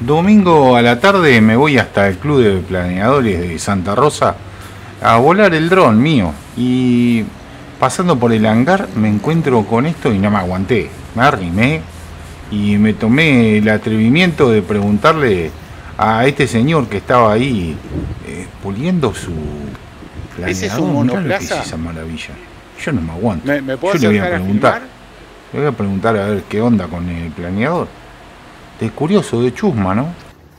Domingo a la tarde me voy hasta el Club de Planeadores de Santa Rosa a volar el dron mío. Y pasando por el hangar me encuentro con esto y no me aguanté. Me arrimé y me tomé el atrevimiento de preguntarle a este señor que estaba ahí puliendo su planeador. ¿Ese es un monoplaza? Mirá lo que es esa maravilla. Yo no me aguanto. ¿Me puedo Yo le voy a acercar preguntar. a filmar? Le voy a preguntar a ver qué onda con el planeador. De curioso, de chusma, ¿no?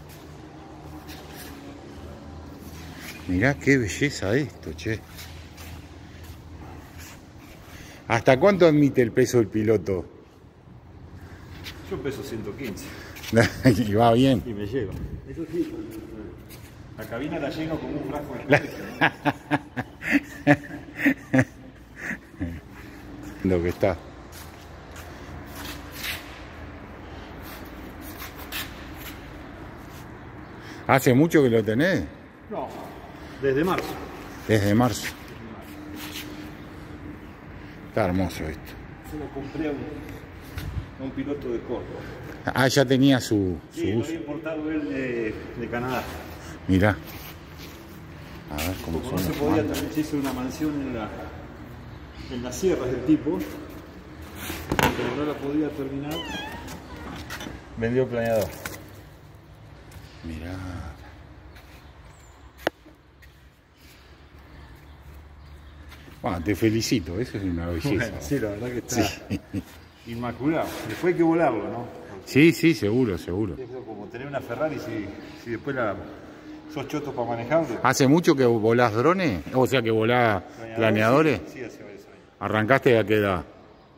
Mirá qué belleza esto, che. ¿Hasta cuánto admite el peso del piloto? Yo peso 115 Y va bien. y me llevo. Eso sí, la cabina la lleno como un frasco de Lo que está. ¿Hace mucho que lo tenés? No, desde marzo. Desde marzo. Está hermoso esto. Se lo compré a un piloto de Córdoba. Ah, ya tenía su Sí, lo uso. había importado él de Canadá. Mirá. A ver cómo Como no son se los podía, mandos. también se hizo una mansión en las sierras del tipo. Pero no la podía terminar. Vendió el planeador. Mirá. Bueno, te felicito, eso es una belleza. Bueno, sí, la verdad que está Sí. inmaculado. Después hay que volarlo, ¿no? Sí, sí, seguro, seguro. Es como tener una Ferrari si después sos choto para manejarlo. ¿Hace mucho que volás drones? O sea, que volás planeadores. Sí, hace varios años. ¿Arrancaste a qué edad?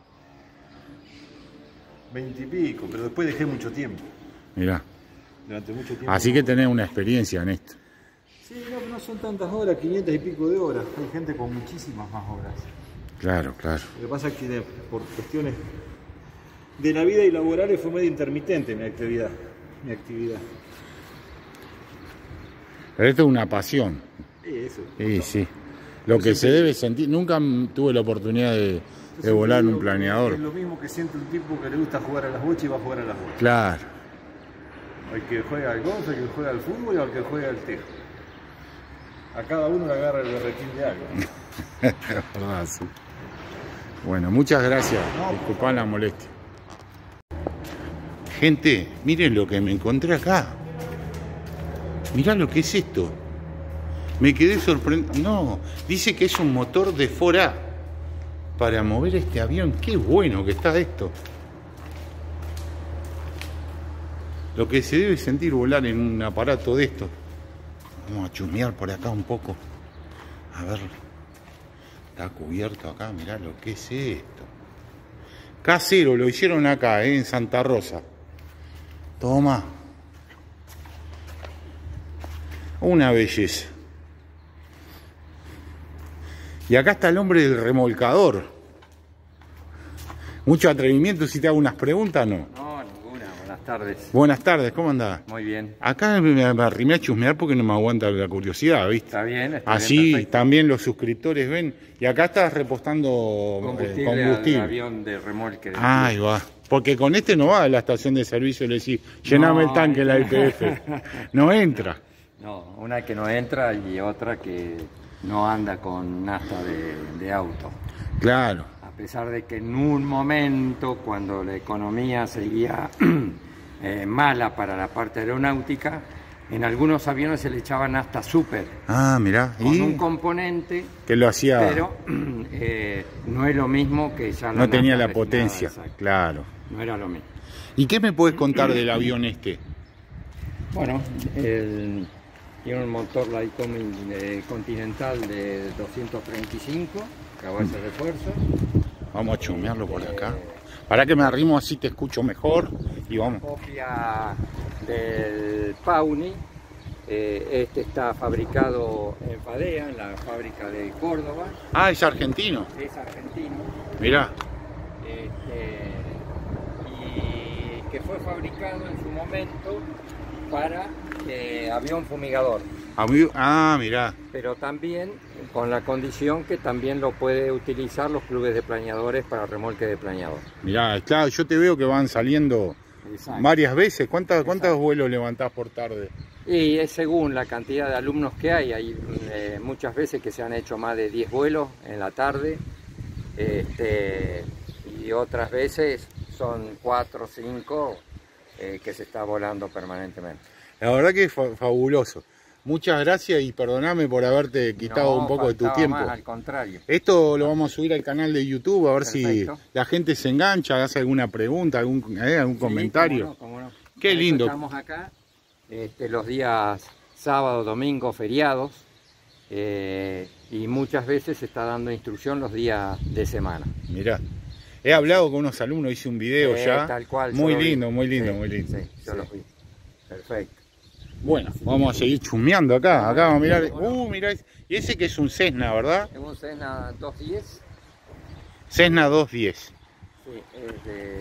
20 y pico, pero después dejé mucho tiempo. Mirá. Durante mucho tiempo. Así que tenés una experiencia en esto. Sí, no son tantas horas, 500 y pico de horas. Hay gente con muchísimas más horas. Claro, claro. Lo que pasa es que por cuestiones de la vida y laborales fue medio intermitente mi actividad. Pero esto es una pasión. Eso. Sí, sí. Lo que se debe sentir. Nunca tuve la oportunidad de volar en un planeador. Es lo mismo que siente un tipo que le gusta jugar a las bochas y va a jugar a las bochas. Claro. Al que juega al golf, al que juega al fútbol y al que juega al tejo. A cada uno le agarra el berretín de algo. Es verdad, sí. Bueno, muchas gracias. Disculpad la molestia. Gente, miren lo que me encontré acá. Mirá lo que es esto. Me quedé sorprendido. No, dice que es un motor de 4A para mover este avión. Qué bueno que está esto. Lo que se debe sentir volar en un aparato de esto. Vamos a chusmear por acá un poco. A ver. Está cubierto acá, mirá lo que es esto. Casero, lo hicieron acá, en Santa Rosa. Toma. Una belleza. Y acá está el hombre del remolcador. Mucho atrevimiento, si te hago unas preguntas, ¿no? No, ninguna. Buenas tardes. Buenas tardes, ¿cómo andás? Muy bien. Acá me arrimé a chusmear porque no me aguanta la curiosidad, ¿viste? Está bien. Así perfecto. también los suscriptores ven. Y acá estás repostando Combustible al avión de remolque. Ahí va. Porque con este no va a la estación de servicio y le decís, llename el tanque, la IPF. No entra. No, una que no entra y otra que no anda con nafta de auto. Claro. A pesar de que en un momento, cuando la economía seguía mala para la parte aeronáutica, en algunos aviones se le echaba nafta súper. Ah, mirá. Con un componente, que lo hacía. pero no es lo mismo que ya la No tenía nafta la refinada, potencia. exacto. Claro. No era lo mismo. ¿Y qué me puedes contar del avión este? Bueno, tiene un motor Lycoming Continental de 235 caballos de fuerza. Vamos a chumearlo por acá. Para que me arrimo así te escucho mejor. Y vamos. Copia del Pauni. Este está fabricado en Fadea, en la fábrica de Córdoba. Ah, es argentino. Es argentino. Mirá. Y que fue fabricado en su momento para avión fumigador. Ah, mirá. Pero también con la condición que también lo puede utilizar los clubes de planeadores para remolque de planeador. Mirá, claro, yo te veo que van saliendo Exacto. varias veces. ¿Cuántos vuelos levantás por tarde? Y es según la cantidad de alumnos que hay. Hay muchas veces que se han hecho más de 10 vuelos en la tarde. Y otras veces son 4 o 5 que se está volando permanentemente. La verdad que es fabuloso. Muchas gracias y perdoname por haberte quitado un poco de tu tiempo. Más, al contrario. Esto lo vamos a subir al canal de YouTube a ver Perfecto. si la gente se engancha, hace alguna pregunta, algún comentario. Cómo no. Qué lindo. Estamos acá los días sábado, domingo, feriados, y muchas veces se está dando instrucción los días de semana. Mirá, he hablado con unos alumnos, hice un video ya. Tal cual. Muy lindo, muy Sí, lindo. Sí, yo los vi. Perfecto. Bueno, vamos a seguir chumeando acá. Acá vamos a mirar. Mirá. Y ese que es un Cessna, ¿verdad? Es un Cessna 210. Cessna 210. Sí, es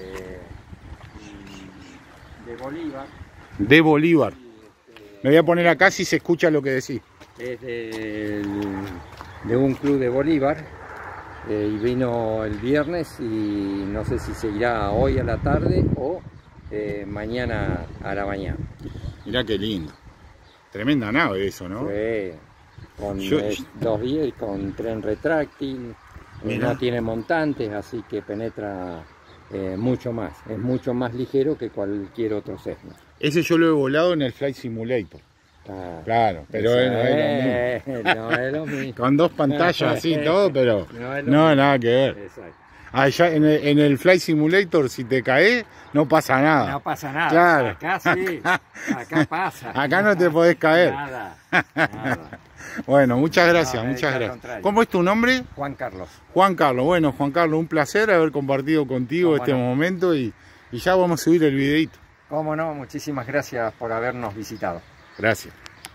de Bolívar. De Bolívar. Me voy a poner acá si se escucha lo que decís. Es de un club de Bolívar. Y vino el viernes y no sé si seguirá hoy a la tarde o mañana a la mañana. Mirá qué lindo. Tremenda nave eso, ¿no? Sí, con 210, con tren retráctil, no tiene montantes, así que penetra mucho más. Es mucho más ligero que cualquier otro Cessna. Ese yo lo he volado en el Flight Simulator. Claro, pero no es lo mismo. Con 2 pantallas así todo, pero no, nada que ver. Exacto. Allá en el Flight Simulator, si te caes, no pasa nada. No pasa nada. Claro. Acá sí, acá pasa. Acá no te podés caer. Nada. Bueno, muchas gracias, muchas gracias. ¿Cómo es tu nombre? Juan Carlos. Juan Carlos. Bueno, Juan Carlos, un placer haber compartido contigo este momento y ya vamos a subir el videito. Cómo no, muchísimas gracias por habernos visitado. Gracias.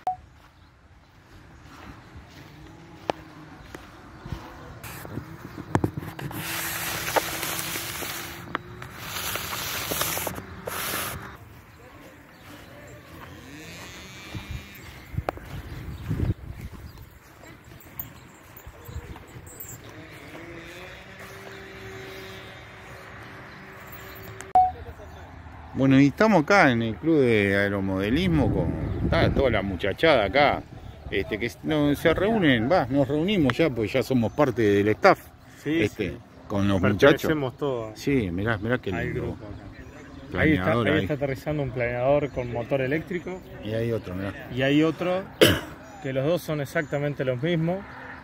Bueno, y estamos acá en el club de aeromodelismo con toda la muchachada acá, que se reúnen, nos reunimos ya, pues ya somos parte del staff, sí. Con los muchachos. Todos. Sí, mirá qué lindo. Ahí está aterrizando un planeador con motor eléctrico. Y hay otro, mirá. Y hay otro que los dos son exactamente los mismos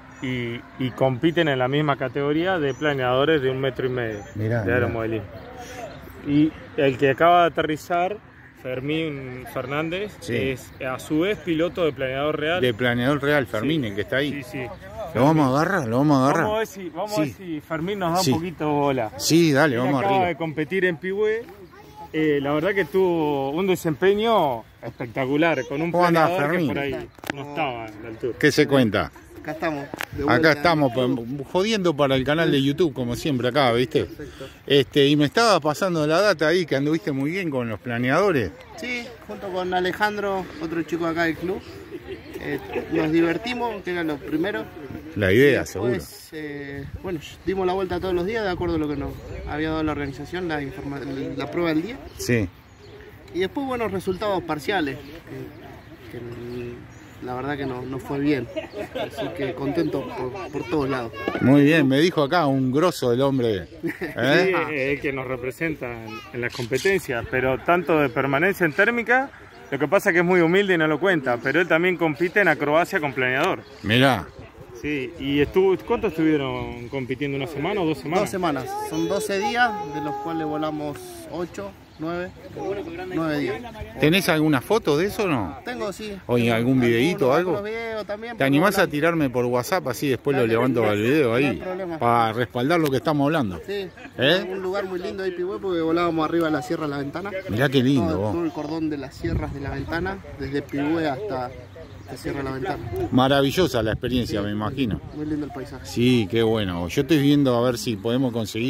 y compiten en la misma categoría de planeadores de 1,5 metros de aeromodelismo. Y el que acaba de aterrizar, Fermín Fernández, es a su vez piloto de planeador real. De planeador real, Fermín, el que está ahí. Sí. ¿Lo vamos a agarrar? Vamos a ver si Fermín nos da un poquito de bola. Sí, dale, Él vamos acaba arriba. de competir en Pihue. La verdad que tuvo un desempeño espectacular, con un planeador que por ahí no estaba a la altura. ¿Qué se cuenta? Acá estamos. Acá estamos jodiendo para el canal de YouTube, como siempre acá, ¿viste? Perfecto. Y me estaba pasando la data ahí, que anduviste muy bien con los planeadores. Sí, junto con Alejandro, otro chico acá del club. Nos divertimos, que era lo primero. La idea, Después, seguro. Bueno, dimos la vuelta todos los días, de acuerdo a lo que nos había dado la organización, la prueba del día. Sí. Y después buenos resultados parciales, que la verdad que no fue bien. Así que contento por todos lados. Muy bien, me dijo acá un grosso el hombre. Sí, el que nos representa en las competencias, pero tanto de permanencia en térmica, lo que pasa es que es muy humilde y no lo cuenta, pero él también compite en acrobacia con planeador. Mirá. Sí, y ¿cuánto estuvieron compitiendo? ¿Una semana o 2 semanas? 2 semanas, son 12 días, de los cuales volamos 8, 9 días. ¿Tenés alguna foto de eso o no? Tengo, sí. Oye, ¿algún videíto o algo? Videos también, ¿Te animás a tirarme por WhatsApp así después lo levanto al video ahí? No hay problema. Para respaldar lo que estamos hablando. Sí, un lugar muy lindo ahí, Pihue, porque volábamos arriba de la Sierra de la Ventana. Mirá qué lindo vos. Todo el cordón de las sierras de la Ventana, desde Pihue hasta Sierra de la Ventana. Maravillosa la experiencia, me imagino. Muy lindo el paisaje. Sí, qué bueno. Yo estoy viendo a ver si podemos conseguir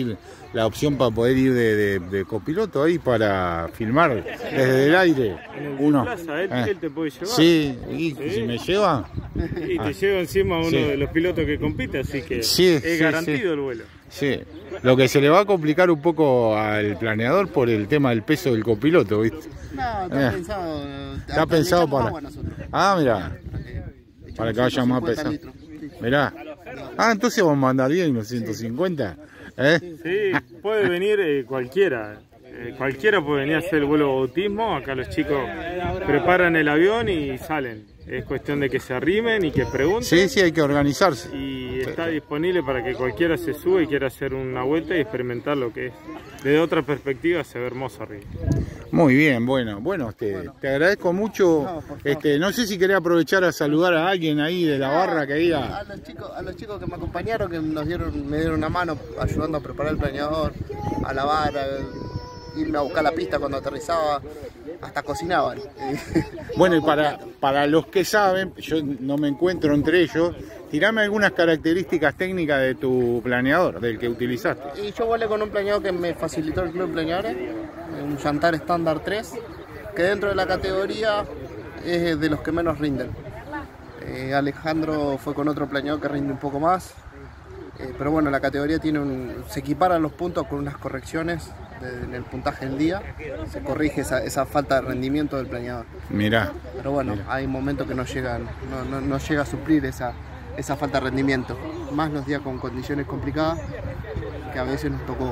la opción para poder ir de copiloto ahí para filmar desde el aire. Uno. Plaza, él te puede llevar. Sí, y ¿sí? Si me lleva. Y te lleva encima uno de los pilotos que compite, así que es garantido el vuelo. Sí, lo que se le va a complicar un poco al planeador por el tema del peso del copiloto, ¿viste? No, está pensado. Está pensado para. Mira, para que vaya más pesado. Mirá. Entonces vamos a andar bien los 150. Sí, puede venir cualquiera. Cualquiera puede venir a hacer el vuelo de bautismo. Acá los chicos preparan el avión y salen. Es cuestión de que se arrimen y que pregunten. Sí, hay que organizarse. Y está disponible para que cualquiera se suba y quiera hacer una vuelta y experimentar lo que es. Desde otra perspectiva se ve hermoso arriba. Muy bien, bueno, te agradezco mucho. No sé si querés aprovechar a saludar a alguien ahí de la barra que diga. A los chicos que me acompañaron, que me dieron una mano ayudando a preparar el planeador, a lavar, irme a buscar la pista cuando aterrizaba, hasta cocinaban. Bueno, y para los que saben, yo no me encuentro entre ellos, tirame algunas características técnicas de tu planeador, del que utilizaste. Y yo volé con un planeador que me facilitó el Club de Planeadores, un Yantar Standard 3, que dentro de la categoría es de los que menos rinden. Alejandro fue con otro planeador que rinde un poco más, pero bueno, la categoría se equiparan los puntos con unas correcciones en el puntaje del día, se corrige esa falta de rendimiento del planeador. Mirá. Pero bueno, hay momentos que no llega a suplir esa falta de rendimiento, más los días con condiciones complicadas que a veces nos tocó.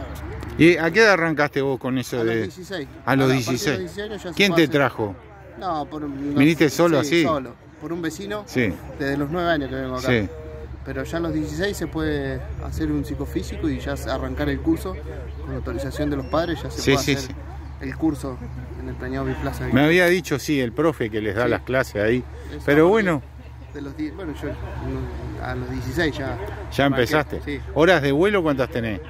¿Y a qué edad arrancaste vos con eso? A los 16. A los 16. ¿Quién te trajo? No, ¿Viniste solo así? Solo, por un vecino, sí. Desde los 9 años que vengo acá. Sí. Pero ya a los 16 se puede hacer un psicofísico y ya arrancar el curso con autorización de los padres, ya se puede hacer el curso en el planeado biplaza. Me había dicho, el profe que les da las clases ahí, pero bueno. Bueno, yo a los 16 ya. ¿Ya empezaste? Sí. ¿Horas de vuelo cuántas tenés?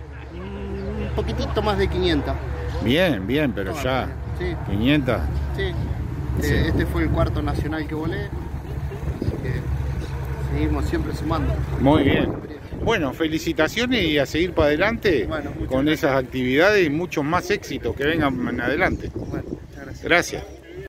Un poquitito más de 500. Bien, pero ya. Sí. 500. Sí. Este fue el cuarto nacional que volé, así que seguimos siempre sumando. Muy bien. Bueno, felicitaciones y a seguir para adelante con esas actividades y muchos más éxitos que vengan adelante. Bueno, muchas gracias. Gracias.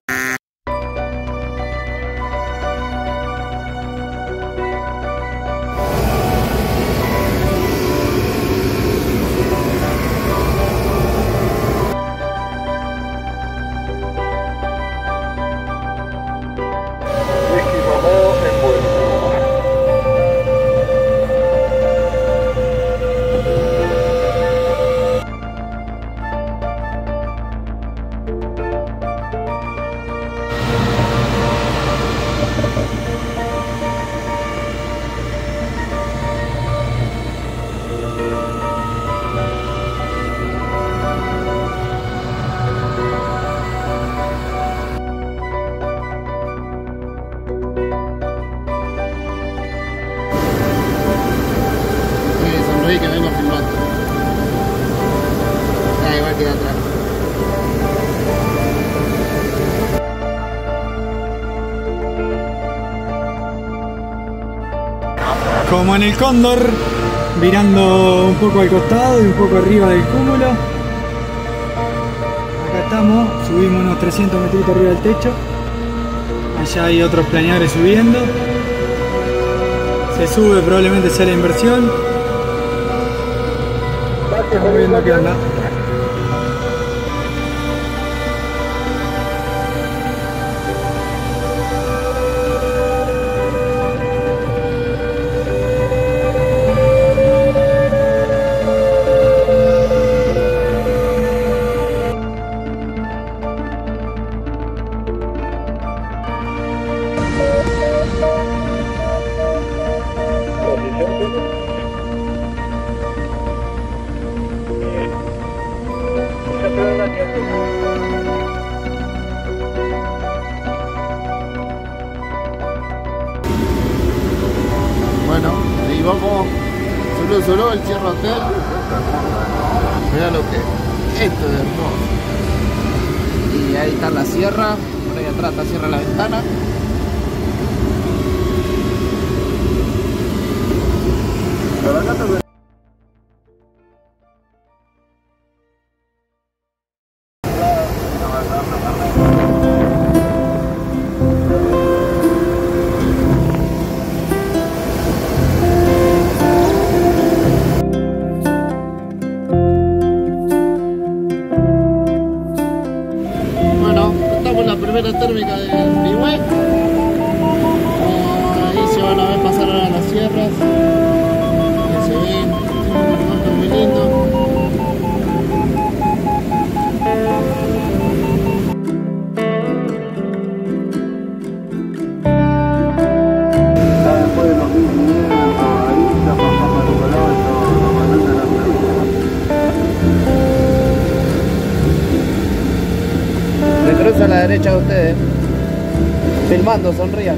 Que vengo filmando. Igual queda atrás. Como en el Cóndor, mirando un poco al costado y un poco arriba del cúmulo. Acá estamos, subimos unos 300 metritos arriba del techo. Allá hay otros planeadores subiendo. Se sube, probablemente sea la inversión. Estamos viendo qué onda. Bueno, ahí vamos, solo el Sierra Hotel. Mirá lo que es, esto es hermoso. Y ahí está la sierra, por ahí atrás está Sierra La Ventana. esfera térmica del Bihue. Ahí se van a ver pasar ahora las sierras, que se ven un corto muy lindo. Me cruzo a la derecha de ustedes, filmando, sonrían.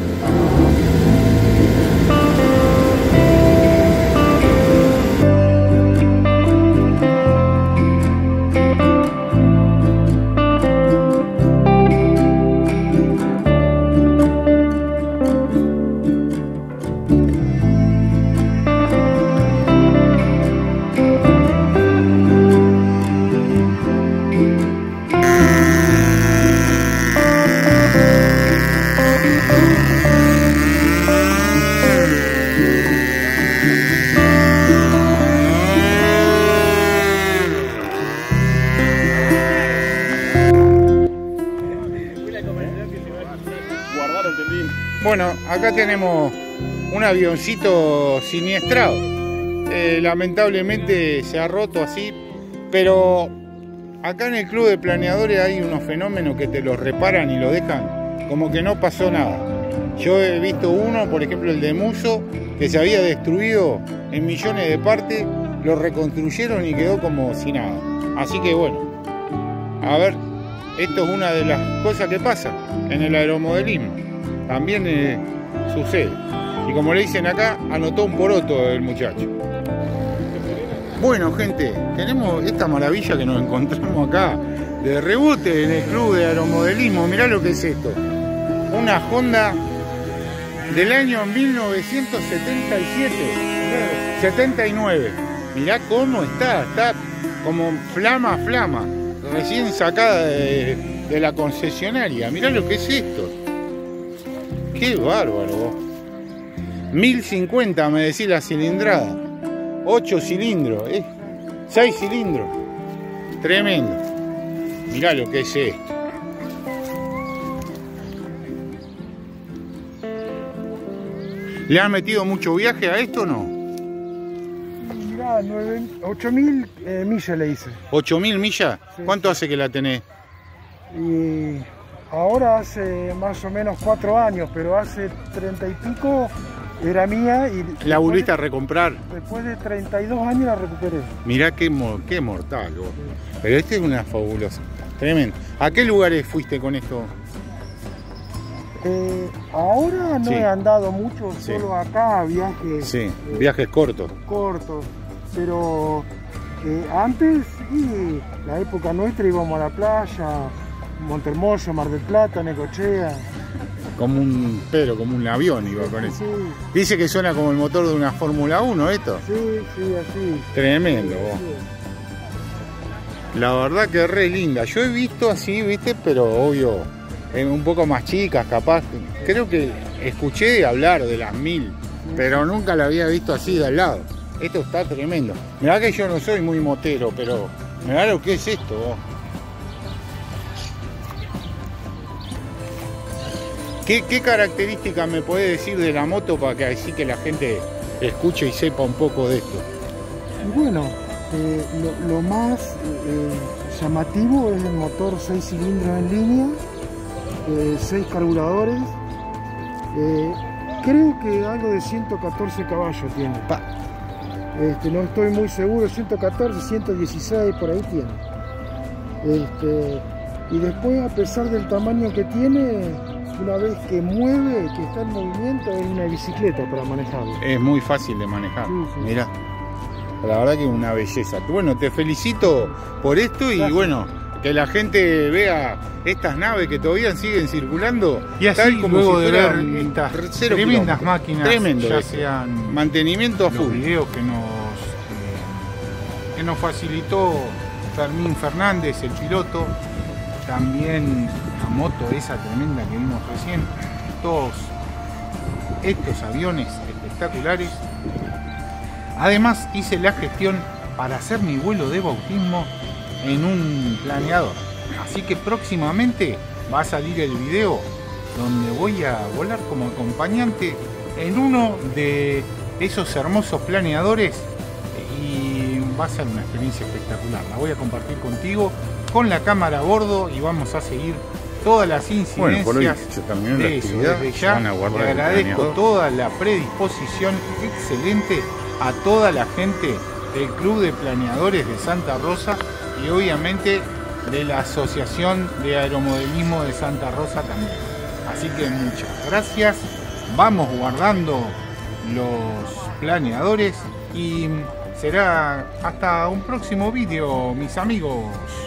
Bueno, acá tenemos un avioncito siniestrado. Lamentablemente se ha roto así, pero acá en el club de planeadores hay unos fenómenos que te los reparan y lo dejan como que no pasó nada. Yo he visto uno, por ejemplo el de Muso, que se había destruido en millones de partes, lo reconstruyeron y quedó como si nada. Así que bueno, a ver, esto es una de las cosas que pasa en el aeromodelismo. También sucede. Y como le dicen acá, anotó un poroto el muchacho. Bueno, gente, tenemos esta maravilla que nos encontramos acá de rebote en el club de aeromodelismo. Mirá lo que es esto. Una Honda del año 1977. 79. Mirá cómo está como flama, recién sacada de la concesionaria. Mirá lo que es esto. Qué bárbaro. 1050 me decís la cilindrada. 8 cilindros, 6 cilindros. Tremendo. Mirá lo que es esto. ¿Le han metido mucho viaje a esto o no? Mirá, 8.000 millas le hice. ¿8.000 millas? Sí. ¿Cuánto hace que la tenés? Y ahora hace más o menos 4 años, pero hace 30 y pico era mía y... ¿La volviste a recomprar? Después de 32 años la recuperé. Mirá qué mortal, vos. Sí. Pero este es una fabulosa. Tremendo. ¿A qué lugares fuiste con esto? Ahora no sí. he andado mucho, sí. Solo acá, viajes... Sí, viajes cortos. Cortos, pero antes, sí, la época nuestra íbamos a la playa, Montermoso, Mar del Plata, Necochea. Como un avión iba con eso. Sí. Dice que suena como el motor de una Fórmula 1 esto. Sí, así. Tremendo, vos. La verdad que es re linda. Yo he visto así, viste, pero obvio, un poco más chicas, capaz. Creo que escuché hablar de las 1000, pero nunca la había visto así de al lado. Esto está tremendo. Mirá que yo no soy muy motero, pero mirá lo que es esto, vos. ¿Qué características me podés decir de la moto para que así que la gente escuche y sepa un poco de esto? Bueno, lo más llamativo es el motor 6 cilindros en línea, 6 carburadores, creo que algo de 114 caballos tiene. No estoy muy seguro, 114, 116 por ahí tiene. Y después, a pesar del tamaño que tiene, una vez que mueve, que está en movimiento, es una bicicleta para manejarlo. Es muy fácil de manejar, sí. Mirá. La verdad que es una belleza. Bueno, te felicito por esto y bueno, que la gente vea estas naves que todavía siguen circulando. Y así, tal como luego si de ver estas tremendas máquinas, tremendo, ya sean mantenimiento a full. Los videos que nos facilitó Fermín Fernández, el piloto, también la moto esa tremenda que vimos recién, todos estos aviones espectaculares. Además hice la gestión para hacer mi vuelo de bautismo en un planeador, así que próximamente va a salir el video donde voy a volar como acompañante en uno de esos hermosos planeadores y va a ser una experiencia espectacular. La voy a compartir contigo con la cámara a bordo y vamos a seguir todas las incidencias. Por hoy se terminó la actividad. Desde ya le agradezco toda la predisposición excelente a toda la gente del Club de Planeadores de Santa Rosa y obviamente de la Asociación de Aeromodelismo de Santa Rosa también. Así que muchas gracias, vamos guardando los planeadores y será hasta un próximo vídeo, mis amigos.